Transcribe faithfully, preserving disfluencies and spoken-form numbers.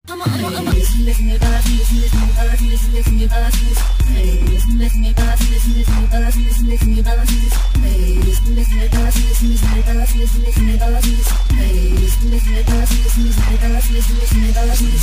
I'm a, I'm a, I'm a, listen, listen, your body, listen, listen, your body, listen, listen, your body, hey, listen, listen, your body, listen, listen, your body, listen, listen, your body, hey, listen, listen, your body, listen, listen, your body, listen, listen, your body, hey, listen, listen, your body, listen, listen, your body, listen, listen, your body.